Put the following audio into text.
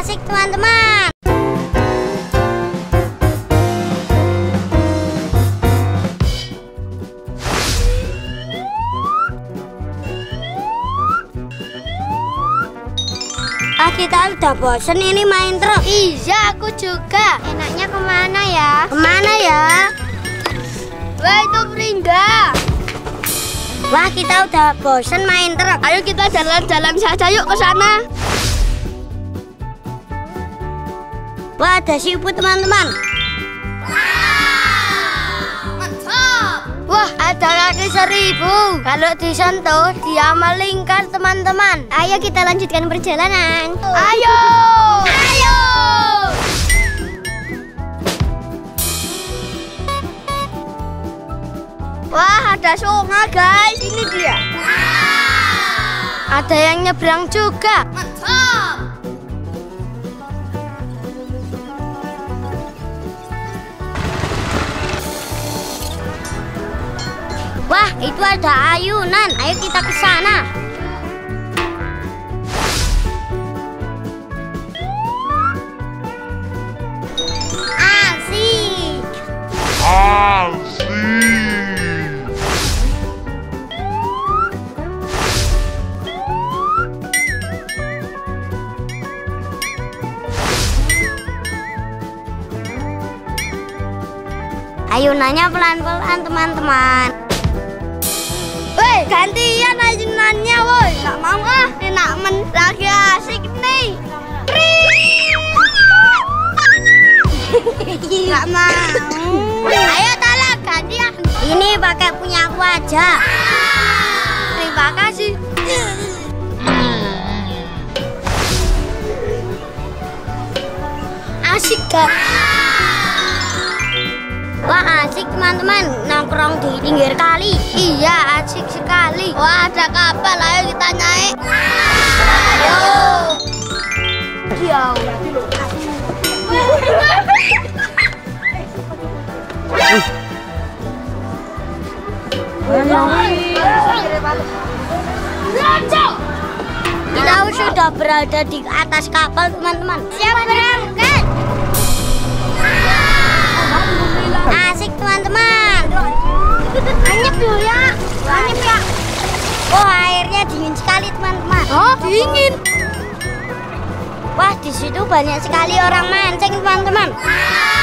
asik teman-teman. Kita udah bosen ini main truk. Iya, aku juga. Enaknya kemana ya? Kemana ya? Wah, itu Pringga. Wah, kita udah bosen main truk. Ayo kita jalan-jalan saja yuk ke sana. Wah, ada siput teman-teman. Wah, ada kaki 1000. Kalau disentuh, dia melingkar teman-teman. Ayo kita lanjutkan perjalanan. Ayo! Ayo! Wah, ada sungai guys. Ini dia. Ada yang nyebrang juga. Mantap! Wah, itu ada ayunan. Ayo kita ke sana. Asik. Asik. Ayunannya pelan-pelan teman-teman. Woi, gantian ayunannya woi. Nggak mau ah, enak lagi asik nih. Nggak mau. Ayo tolong gantian. Ini pakai punya aku aja. Terima kasih. Asik kan? Wah, asik teman-teman nongkrong di pinggir kali. Iya, asik sekali. Wah, ada kapal. Ayo kita naik. Ayo. Jauh. Kita sudah berada di atas kapal teman-teman. Siap berangkat. Asik teman-teman. Anyep dulu ya. Anyep ya. Oh, airnya dingin sekali teman-teman. Oh, dingin. Wah, di situ banyak sekali orang mancing teman-teman.